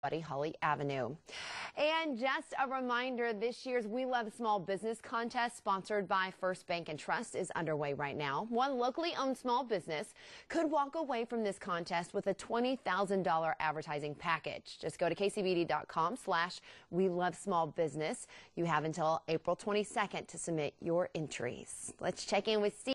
Buddy Holly Avenue. And just a reminder, this year's We Love Small Business contest sponsored by First Bank and Trust is underway right now. One locally owned small business could walk away from this contest with a $20,000 advertising package. Just go to kcbd.com/We Love Small Business. You have until April 22nd to submit your entries. Let's check in with Steve.